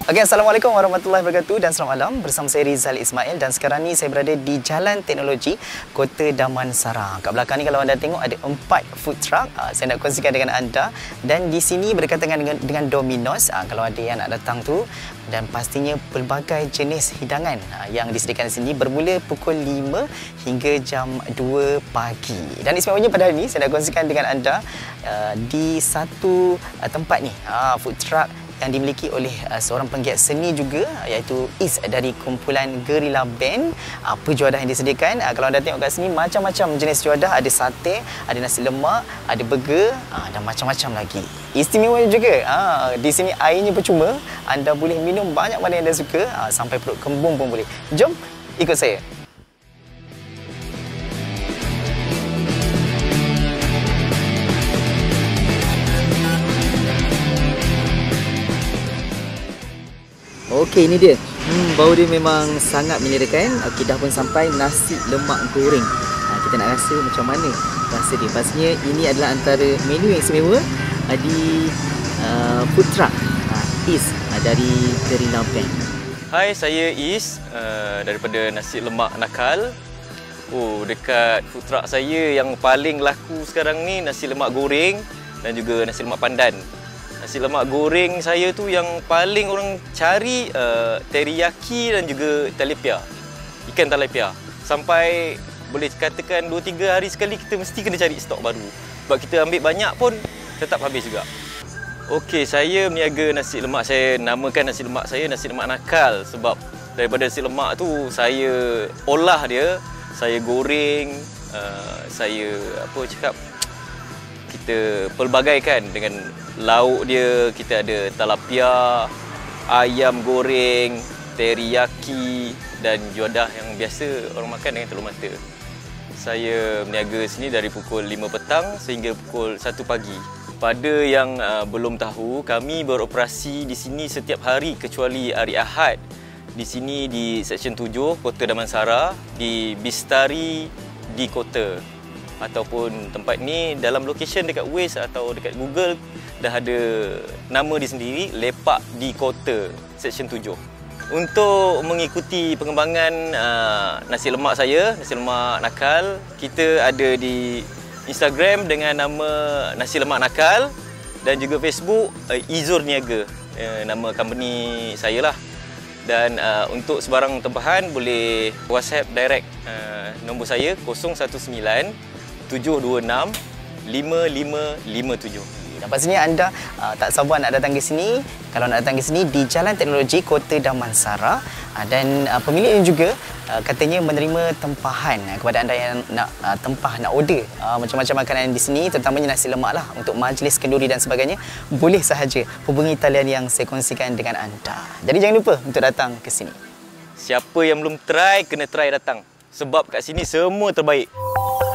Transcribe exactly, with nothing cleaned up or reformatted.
Okey, Assalamualaikum warahmatullahi wabarakatuh dan selamat malam. Bersama saya Rizal Ismail dan sekarang ni saya berada di Jalan Teknologi, Kota Damansara. Kat belakang ni kalau anda tengok ada empat food truck. Uh, saya nak kongsikan dengan anda dan di sini berdekatan dengan dengan Domino's. Uh, kalau ada yang nak datang tu, dan pastinya pelbagai jenis hidangan uh, yang disediakan di sini bermula pukul lima hingga jam dua pagi. Dan istimewanya pada hari ini saya nak kongsikan dengan anda uh, di satu uh, tempat ni, uh, food truck yang dimiliki oleh uh, seorang penggiat seni juga, iaitu Is dari kumpulan Guerrilla Band. Apa juadah yang disediakan? Uh, kalau anda tengok kat sini, macam-macam jenis juadah. Ada sate, ada nasi lemak, ada burger uh, dan macam-macam lagi. Istimewa juga, uh, di sini airnya percuma. Anda boleh minum banyak mana yang anda suka, uh, sampai perut kembung pun boleh. Jom, ikut saya. Okey, ini dia. Hmm, bau dia memang sangat menyedarkan. Okey, dah pun sampai nasi lemak goreng. Ha, kita nak rasa macam mana rasa dia. Pastinya ini adalah antara menu yang istimewa uh, di uh, food truck uh, Is uh, dari Guerrilla Band. Hai, saya Is uh, daripada Nasi Lemak Nakal. Oh, dekat food truck saya yang paling laku sekarang ni nasi lemak goreng dan juga nasi lemak pandan. Nasi lemak goreng saya tu yang paling orang cari uh, teriyaki dan juga tilapia. Ikan tilapia. Sampai boleh katakan dua tiga hari sekali kita mesti kena cari stok baru. Sebab kita ambil banyak pun tetap habis juga. Okey, saya meniaga nasi lemak. Saya namakan nasi lemak saya nasi lemak nakal sebab daripada nasi lemak tu saya olah dia, saya goreng, uh, saya apa cakap kita pelbagaikan dengan lauk dia. Kita ada tilapia, ayam goreng, teriyaki dan juadah yang biasa orang makan dengan telur mata. Saya berniaga sini dari pukul lima petang sehingga pukul satu pagi. Pada yang uh, belum tahu, kami beroperasi di sini setiap hari kecuali hari Ahad. Di sini di Seksyen tujuh, Kota Damansara, di Bistari di Kota. Ataupun tempat ni dalam location dekat Waze atau dekat Google dah ada nama dia sendiri, lepak di Kota, Seksyen tujuh. Untuk mengikuti pengembangan uh, nasi lemak saya, nasi lemak nakal, kita ada di Instagram dengan nama Nasi Lemak Nakal dan juga Facebook uh, Izur Niaga, uh, nama company saya lah. Dan uh, untuk sebarang tempahan boleh WhatsApp direct uh, nombor saya kosong satu sembilan tujuh dua enam lima lima lima tujuh. Dan pastinya anda uh, tak sabar nak datang ke sini. Kalau nak datang ke sini di Jalan Teknologi, Kota Damansara. Uh, dan uh, pemilik ini juga uh, katanya menerima tempahan uh, kepada anda yang nak uh, tempah, nak order uh, macam-macam makanan di sini, terutamanya nasi lemak lah, untuk majlis kenduri dan sebagainya. Boleh sahaja hubungi talian yang saya kongsikan dengan anda. Jadi jangan lupa untuk datang ke sini. Siapa yang belum try, kena try datang. Sebab kat sini semua terbaik.